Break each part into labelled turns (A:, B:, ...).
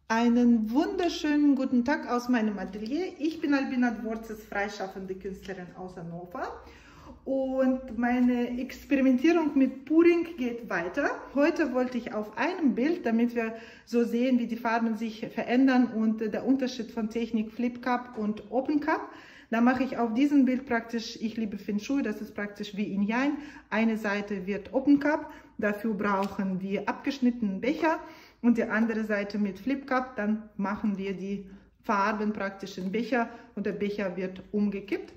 A: Einen wunderschönen guten Tag aus meinem Atelier. Ich bin Albina Dvorzis, freischaffende Künstlerin aus Hannover. Und meine Experimentierung mit Pouring geht weiter. Heute wollte ich auf einem Bild, damit wir so sehen, wie die Farben sich verändern und der Unterschied von Technik Flip Cup und Open Cup. Da mache ich auf diesem Bild praktisch, ich liebe Feng Shui, das ist praktisch wie Yin Yang. Eine Seite wird Open Cup, dafür brauchen wir abgeschnittenen Becher und die andere Seite mit Flip Cup. Dann machen wir die Farben praktisch in Becher und der Becher wird umgekippt.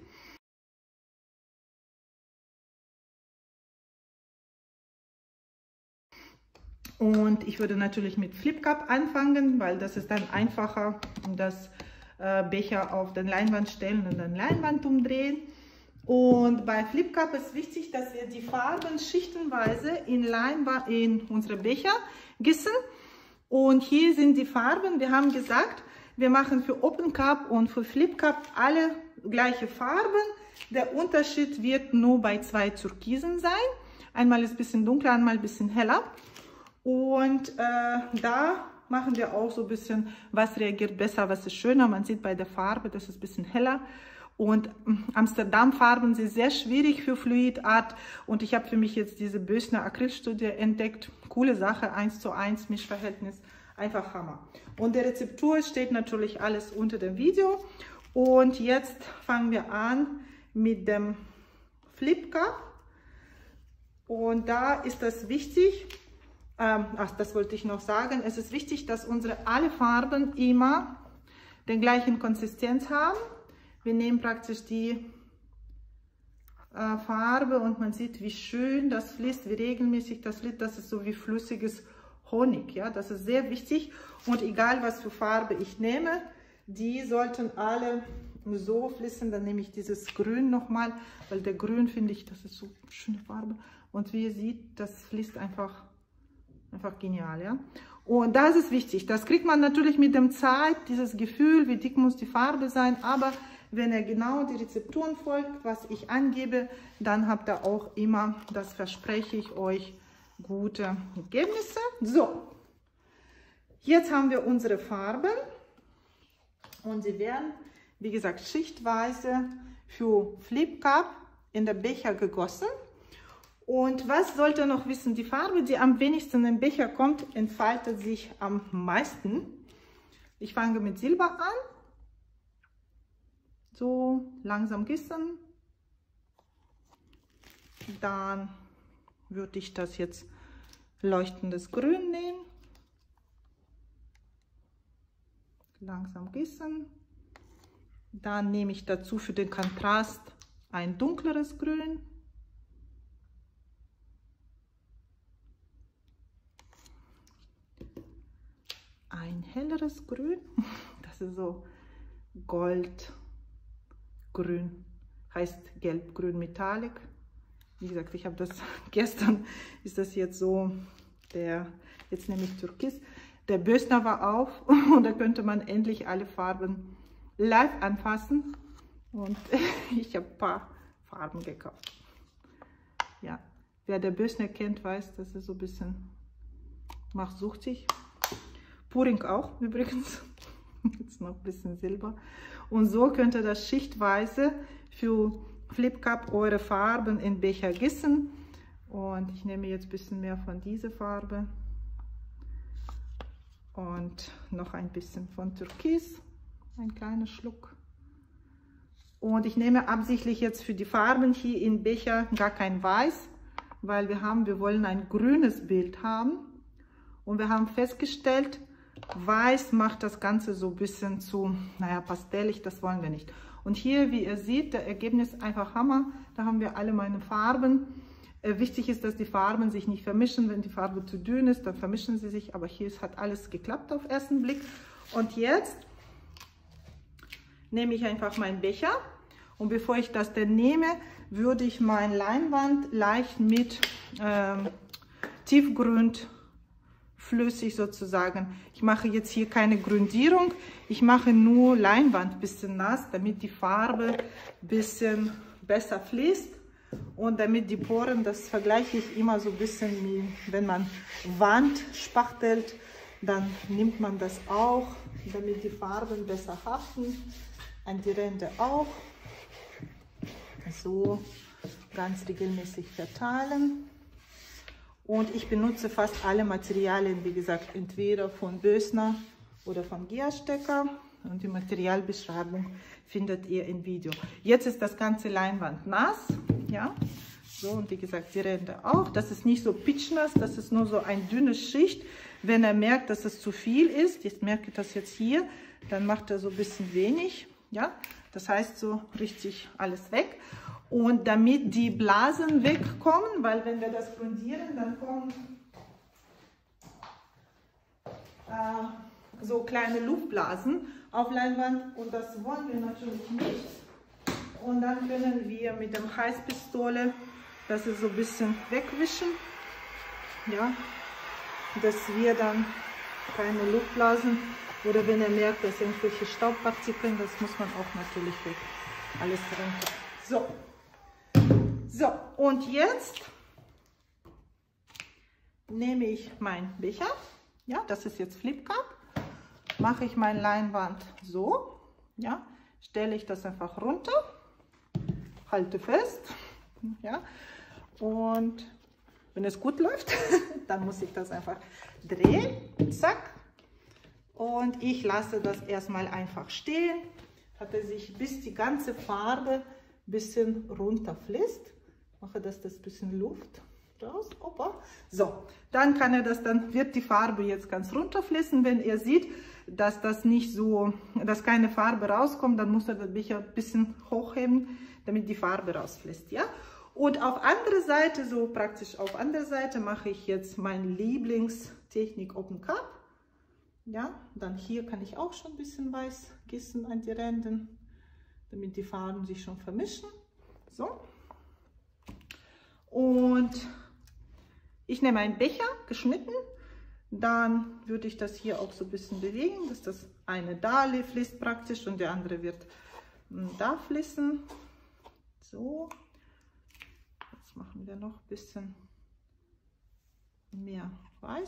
A: Und ich würde natürlich mit Flip Cup anfangen, weil das ist dann einfacher, das Becher auf den Leinwand stellen und dann Leinwand umdrehen. Und bei Flip Cup ist wichtig, dass wir die Farben schichtenweise in unsere Becher gießen. Und hier sind die Farben. Wir haben gesagt, wir machen für Open Cup und für Flip Cup alle gleiche Farben. Der Unterschied wird nur bei zwei Türkisen sein. Einmal ist ein bisschen dunkler, einmal ein bisschen heller. Und da machen wir auch so ein bisschen, was reagiert besser, was ist schöner. Man sieht bei der Farbe, das ist ein bisschen heller. Und Amsterdam-Farben sind sehr schwierig für Fluidart. Und ich habe für mich jetzt diese Bösner Acrylstudie entdeckt. Coole Sache, 1:1 Mischverhältnis, einfach Hammer. Und die Rezeptur steht natürlich alles unter dem Video. Und jetzt fangen wir an mit dem Flip Cup. Und da ist das wichtig. Das wollte ich noch sagen. Es ist wichtig, dass unsere alle Farben immer den gleichen Konsistenz haben. Wir nehmen praktisch die Farbe und man sieht, wie schön das fließt, wie regelmäßig das fließt. Das ist so wie flüssiges Honig. Ja? Das ist sehr wichtig. Und egal, was für Farbe ich nehme, die sollten alle so fließen. Dann nehme ich dieses Grün nochmal, weil der Grün, finde ich, das ist so eine schöne Farbe. Und wie ihr seht, das fließt einfach genial, ja. Und das ist wichtig. Das kriegt man natürlich mit der Zeit, dieses Gefühl, wie dick muss die Farbe sein. Aber wenn ihr genau die Rezepturen folgt, was ich angebe, dann habt ihr auch immer, das verspreche ich euch, gute Ergebnisse. So, jetzt haben wir unsere Farben und sie werden, wie gesagt, schichtweise für Flip Cup in der Becher gegossen. Und was sollt ihr noch wissen? Die Farbe, die am wenigsten im Becher kommt, entfaltet sich am meisten. Ich fange mit Silber an. So langsam gießen. Dann würde ich das jetzt leuchtendes Grün nehmen. Langsam gießen. Dann nehme ich dazu für den Kontrast ein dunkleres Grün. Ein helleres Grün, das ist so Goldgrün, heißt Gelbgrün Metallic. Wie gesagt, ich habe das gestern, ist das jetzt so, jetzt nehme ich Türkis. Der Bösner war auf und da könnte man endlich alle Farben live anfassen. Und ich habe ein paar Farben gekauft. Ja, wer der Bösner kennt, weiß, dass es so ein bisschen macht suchtig. Pouring auch übrigens, jetzt noch ein bisschen Silber. Und so könnt ihr das schichtweise für Flip Cup eure Farben in Becher gießen. Und ich nehme jetzt ein bisschen mehr von dieser Farbe. Und noch ein bisschen von Türkis, ein kleiner Schluck. Und ich nehme absichtlich jetzt für die Farben hier in Becher gar kein Weiß, weil wir wollen ein grünes Bild haben. Und wir haben festgestellt, Weiß macht das Ganze so ein bisschen zu, naja, pastellig, das wollen wir nicht. Und hier, wie ihr seht, der Ergebnis einfach Hammer. Da haben wir alle meine Farben. Wichtig ist, dass die Farben sich nicht vermischen. Wenn die Farbe zu dünn ist, dann vermischen sie sich. Aber hier hat alles geklappt auf den ersten Blick. Und jetzt nehme ich einfach meinen Becher. Und bevor ich das dann nehme, würde ich meine Leinwand leicht mit Tiefgrün flüssig sozusagen. Ich mache jetzt hier keine Grundierung, ich mache nur Leinwand ein bisschen nass, damit die Farbe ein bisschen besser fließt und damit die Poren, das vergleiche ich immer so ein bisschen wie wenn man Wand spachtelt, Dann nimmt man das auch, damit die Farben besser haften. An die Ränder auch. So ganz regelmäßig verteilen. Und ich benutze fast alle Materialien, wie gesagt, entweder von Bösner oder von Geostecker. Und die Materialbeschreibung findet ihr im Video. Jetzt ist das ganze Leinwand nass. Ja? So, und wie gesagt, die Ränder auch. Das ist nicht so pitschnass, das ist nur so eine dünne Schicht. Wenn er merkt, dass es zu viel ist, jetzt merke ich das jetzt hier, dann macht er so ein bisschen wenig. Ja? Das heißt so richtig alles weg. Und damit die Blasen wegkommen, weil wenn wir das grundieren, dann kommen so kleine Luftblasen auf Leinwand und das wollen wir natürlich nicht. Und dann können wir mit der Heißpistole das so ein bisschen wegwischen, ja, dass wir dann keine Luftblasen oder wenn er merkt, dass irgendwelche Staubpartikeln, das muss man auch natürlich weg, alles runter. So, und jetzt nehme ich meinen Becher, ja, das ist jetzt Flip Cup, mache ich meine Leinwand so, ja, stelle ich das einfach runter, halte fest, ja, und wenn es gut läuft, dann muss ich das einfach drehen, zack, und ich lasse das erstmal einfach stehen, hat er sich bis die ganze Farbe ein bisschen runterfließt, mache das bisschen Luft raus, opa. So, dann kann er das, dann wird die Farbe jetzt ganz runterfließen, wenn er sieht, dass das nicht so, dass keine Farbe rauskommt, dann muss er das Becher ein bisschen hochheben, damit die Farbe rausfließt, ja. Und auf andere Seite, so praktisch auf andere Seite, mache ich jetzt meine Lieblingstechnik Open Cup. Ja, dann hier kann ich auch schon ein bisschen weiß gießen an die Ränder, damit die Farben sich schon vermischen. So. Und ich nehme einen Becher, geschnitten. Dann würde ich das hier auch so ein bisschen bewegen, dass das eine da fließt praktisch und der andere wird da fließen. So. Jetzt machen wir noch ein bisschen mehr weiß.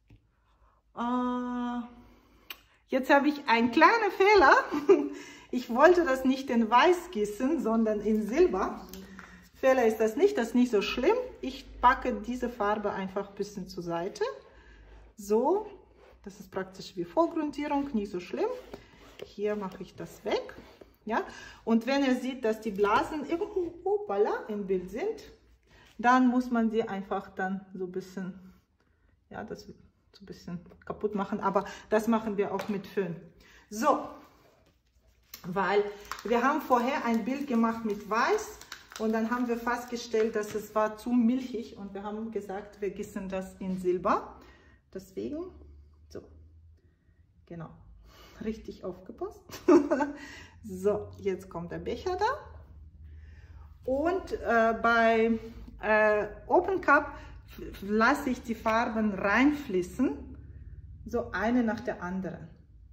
A: Jetzt habe ich einen kleinen Fehler. Ich wollte das nicht in Weiß gießen, sondern in Silber. Fehler ist das ist nicht so schlimm. Ich packe diese Farbe einfach ein bisschen zur Seite. So, das ist praktisch wie Vorgrundierung, nicht so schlimm. Hier mache ich das weg. Ja? Und wenn ihr seht, dass die Blasen irgendwo im Bild sind, dann muss man sie einfach dann so ein bisschen, ja, das so ein bisschen kaputt machen. Aber das machen wir auch mit Föhn. So, weil wir haben vorher ein Bild gemacht mit Weiß. Und dann haben wir festgestellt, dass es war zu milchig und wir haben gesagt, wir gießen das in Silber. Deswegen, so, genau, richtig aufgepasst. So, jetzt kommt der Becher da. Und bei Open Cup lasse ich die Farben reinfließen, so eine nach der anderen.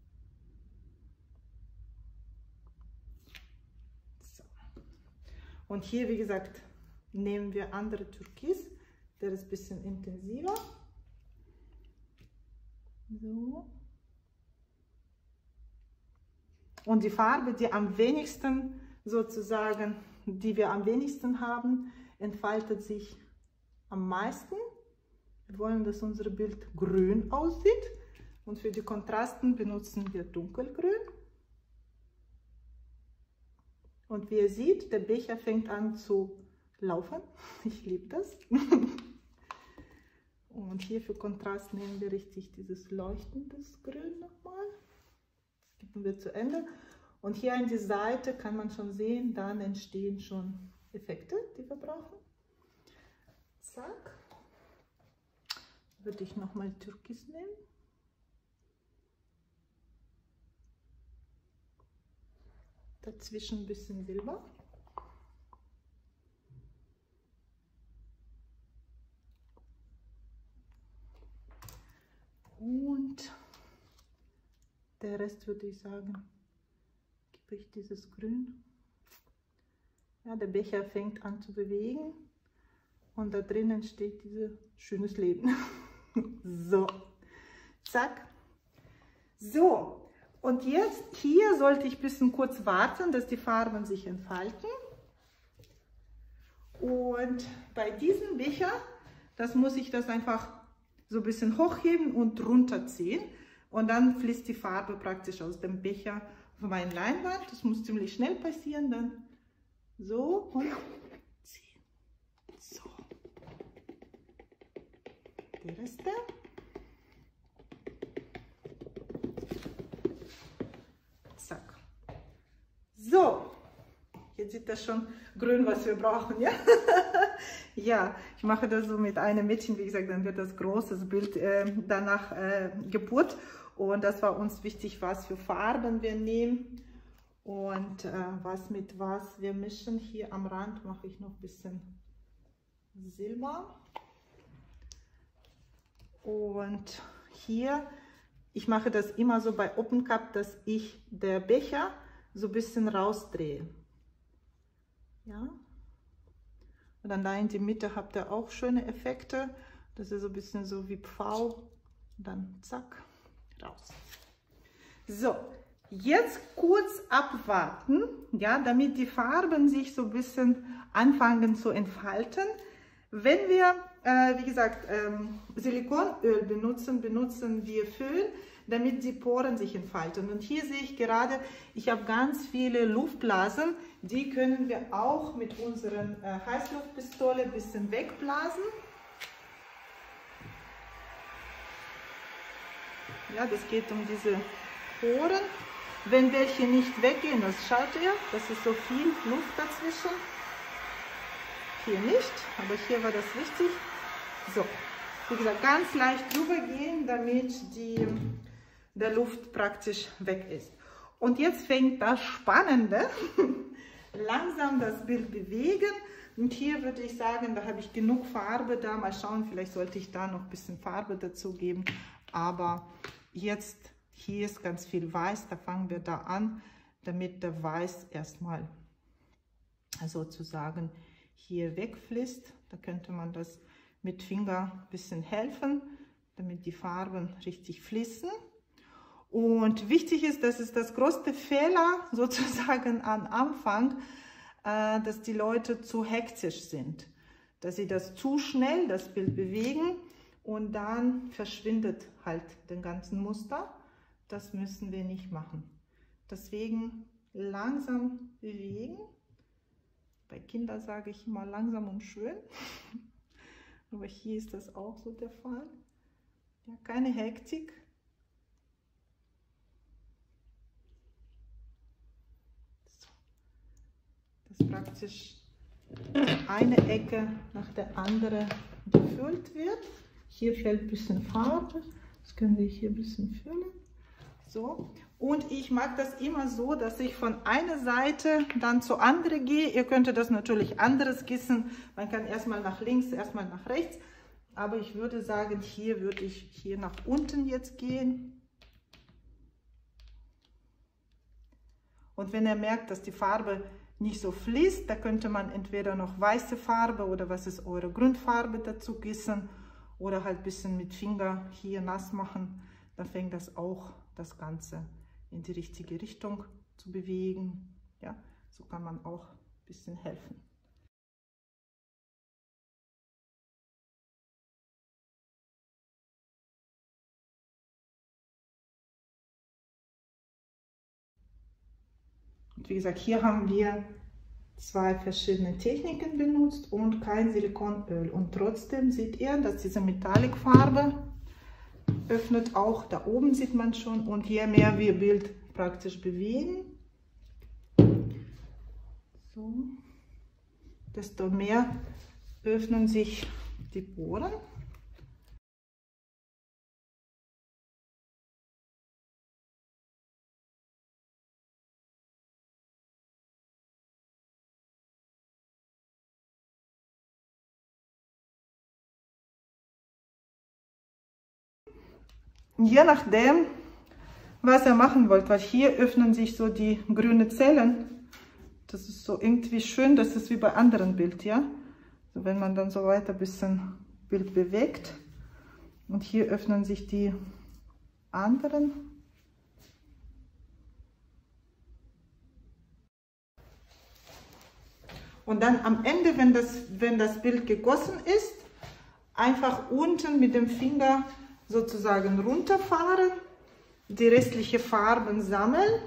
A: Und hier, wie gesagt, nehmen wir andere Türkis, der ist ein bisschen intensiver. So. Und die Farbe, die am wenigsten sozusagen, die wir am wenigsten haben, entfaltet sich am meisten. Wir wollen, dass unser Bild grün aussieht. Und für die Kontrasten benutzen wir dunkelgrün. Und wie ihr seht, der Becher fängt an zu laufen. Ich liebe das. Und hier für Kontrast nehmen wir richtig dieses leuchtendes Grün nochmal. Das geben wir zu Ende. Und hier an die Seite kann man schon sehen, dann entstehen schon Effekte, die wir brauchen. Zack. Würde ich nochmal Türkis nehmen. Dazwischen ein bisschen Silber. Und der Rest würde ich sagen, gebe ich dieses Grün. Ja, der Becher fängt an zu bewegen und da drinnen steht dieses schönes Leben. So, Zack. So, und jetzt hier sollte ich ein bisschen kurz warten, dass die Farben sich entfalten. Und bei diesem Becher, das muss ich das einfach so ein bisschen hochheben und runterziehen. Und dann fließt die Farbe praktisch aus dem Becher auf meine Leinwand. Das muss ziemlich schnell passieren. Dann so und ziehen. So. Der Rest. Zack. So. Jetzt sieht das schon grün, was wir brauchen, ja? Ja, ich mache das so mit einem Mädchen, wie gesagt, dann wird das große Bild danach geputzt. Und das war uns wichtig, was für Farben wir nehmen und was mit was wir mischen. Hier am Rand mache ich noch ein bisschen Silber. Und hier, ich mache das immer so bei Open Cup, dass ich der Becher so ein bisschen rausdrehe. Ja. Und dann da in die Mitte habt ihr auch schöne Effekte. Das ist so ein bisschen so wie Pfau. Und dann zack, raus. So, jetzt kurz abwarten, ja, damit die Farben sich so ein bisschen anfangen zu entfalten. Wenn wir, wie gesagt, Silikonöl benutzen, benutzen wir Föhn, damit die Poren sich entfalten. Und hier sehe ich gerade, ich habe ganz viele Luftblasen, die können wir auch mit unseren Heißluftpistole ein bisschen wegblasen. Ja, das geht um diese Poren. Wenn welche nicht weggehen, das schaut ihr, das ist so viel Luft dazwischen. Hier nicht, aber hier war das wichtig. So, wie gesagt, ganz leicht drüber gehen, damit der Luft praktisch weg ist. Und jetzt fängt das Spannende. Langsam das Bild bewegen. Und hier würde ich sagen, da habe ich genug Farbe da. Mal schauen, vielleicht sollte ich da noch ein bisschen Farbe dazu geben. Aber jetzt, hier ist ganz viel Weiß, da fangen wir da an, damit der Weiß erstmal sozusagen hier wegfließt. Da könnte man das mit Finger ein bisschen helfen, damit die Farben richtig fließen. Und wichtig ist, das ist das größte Fehler sozusagen am Anfang, dass die Leute zu hektisch sind, dass sie das zu schnell, das Bild bewegen und dann verschwindet halt den ganzen Muster. Das müssen wir nicht machen. Deswegen langsam bewegen. Bei Kindern sage ich immer langsam und schön. Aber hier ist das auch so der Fall. Ja, keine Hektik. So. Dass praktisch eine Ecke nach der anderen gefüllt wird. Hier fällt ein bisschen Farbe. Das können wir hier ein bisschen füllen. So. Und ich mag das immer so, dass ich von einer Seite dann zur anderen gehe. Ihr könntet das natürlich anderes gießen. Man kann erstmal nach links, erstmal nach rechts. Aber ich würde sagen, hier würde ich hier nach unten jetzt gehen. Und wenn ihr merkt, dass die Farbe nicht so fließt, da könnte man entweder noch weiße Farbe oder was ist eure Grundfarbe dazu gießen. Oder halt ein bisschen mit Finger hier nass machen. Dann fängt das auch das Ganze in die richtige Richtung zu bewegen. Ja, so kann man auch ein bisschen helfen. Und wie gesagt, hier haben wir zwei verschiedene Techniken benutzt und kein Silikonöl. Und trotzdem seht ihr, dass diese Metallicfarbe öffnet auch, da oben sieht man schon, und je mehr wir Bild praktisch bewegen, so, desto mehr öffnen sich die Poren. Je nachdem, was ihr machen wollt, weil hier öffnen sich so die grünen Zellen. Das ist so irgendwie schön, das ist wie bei anderen Bild, ja. So, wenn man dann so weiter ein bisschen Bild bewegt und hier öffnen sich die anderen. Und dann am Ende, wenn das Bild gegossen ist, einfach unten mit dem Finger sozusagen runterfahren, die restlichen Farben sammeln.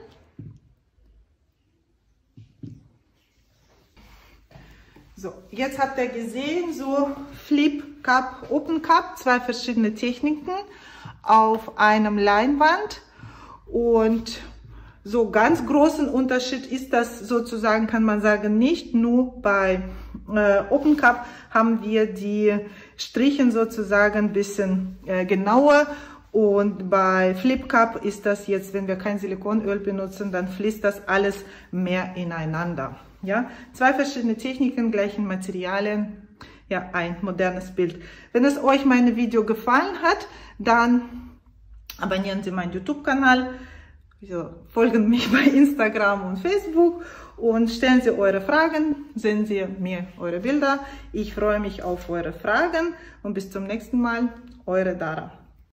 A: So, jetzt habt ihr gesehen, so Flip Cup, Open Cup, zwei verschiedene Techniken auf einem Leinwand. Und so ganz großen Unterschied ist das sozusagen, kann man sagen, nicht. Nur bei Open Cup haben wir die Strichen sozusagen ein bisschen genauer, und bei Flip Cup ist das jetzt, wenn wir kein Silikonöl benutzen, dann fließt das alles mehr ineinander. Ja, zwei verschiedene Techniken, gleichen Materialien, ja, ein modernes Bild. Wenn es euch mein Video gefallen hat, dann abonnieren Sie meinen YouTube-Kanal. Folgen mich bei Instagram und Facebook und stellen Sie eure Fragen, senden Sie mir eure Bilder. Ich freue mich auf eure Fragen und bis zum nächsten Mal, eure Dara.